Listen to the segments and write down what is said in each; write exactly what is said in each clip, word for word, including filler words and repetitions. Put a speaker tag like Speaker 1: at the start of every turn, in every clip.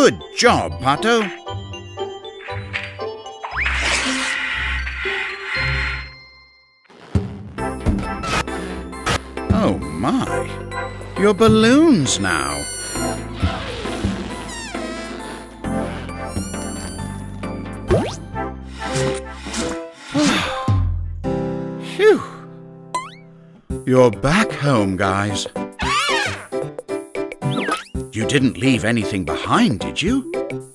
Speaker 1: Good job, Pato. Oh my, you're balloons now. Phew. You're back home, guys. You didn't leave anything behind, did you?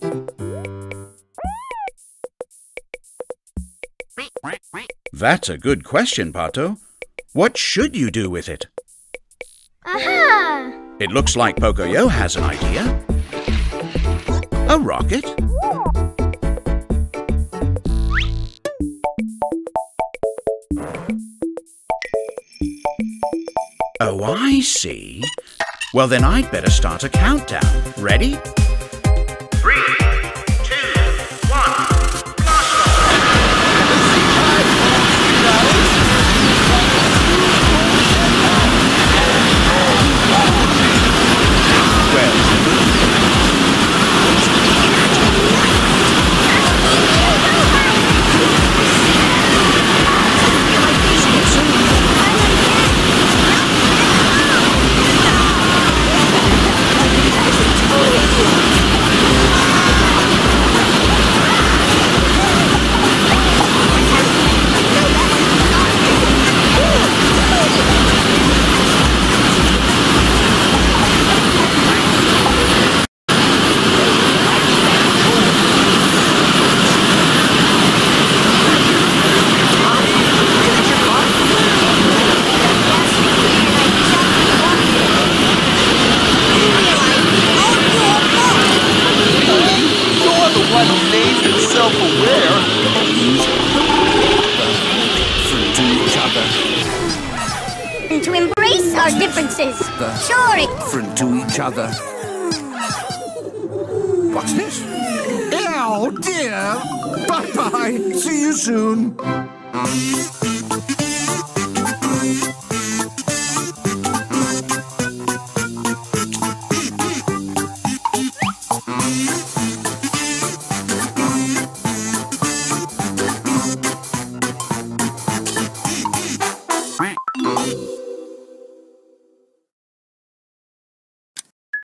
Speaker 1: That's a good question, Pato. What should you do with it?
Speaker 2: Aha!
Speaker 1: It looks like Pocoyo has an idea. A rocket? Oh, I see. Well, then I'd better start a countdown. Ready? Three, two, one, blast
Speaker 2: To embrace our differences. Sure, it...
Speaker 3: Different to each other. What's this? Oh dear! Bye-bye! See you soon!